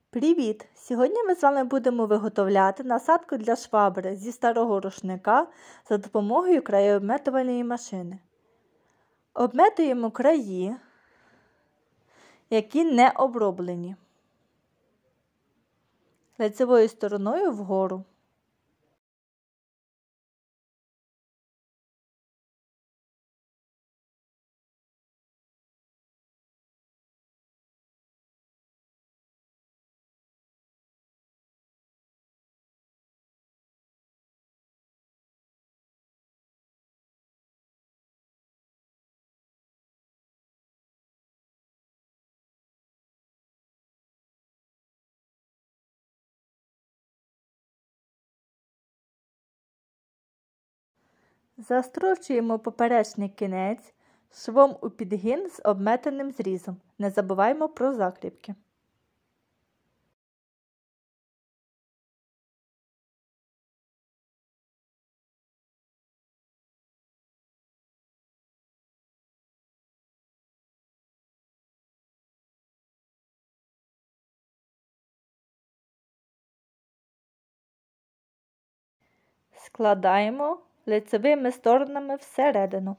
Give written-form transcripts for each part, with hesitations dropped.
Привіт! Сьогодні ми з вами будемо виготовляти насадку для швабри зі старого рушника за допомогою краєобметувальної машини. Обметуємо краї, які не оброблені, лицевою стороною вгору. Застрочуємо поперечний кінець швом у підгін з обметаним зрізом. Не забуваємо про закріпки. Складаємо лицевими сторонами всередину.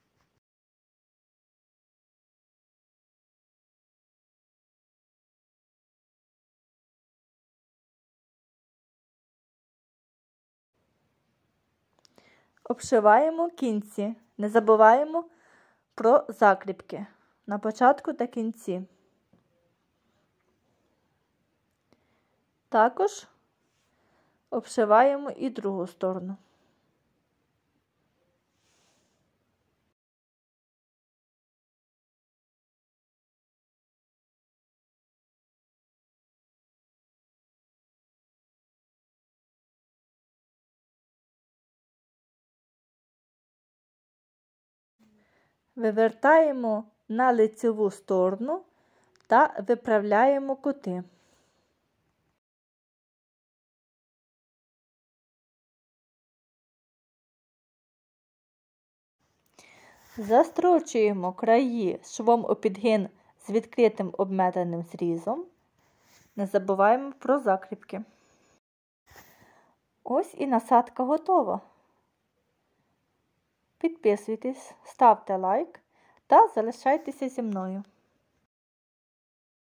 Обшиваємо кінці. Не забуваємо про закріпки на початку та кінці. Також обшиваємо і другу сторону. Вивертаємо на лицеву сторону та виправляємо кути. Застрочуємо краї швом у підгін з відкритим обметаним зрізом. Не забуваємо про закріпки. Ось і насадка готова. Підписуйтесь, ставте лайк та залишайтеся зі мною.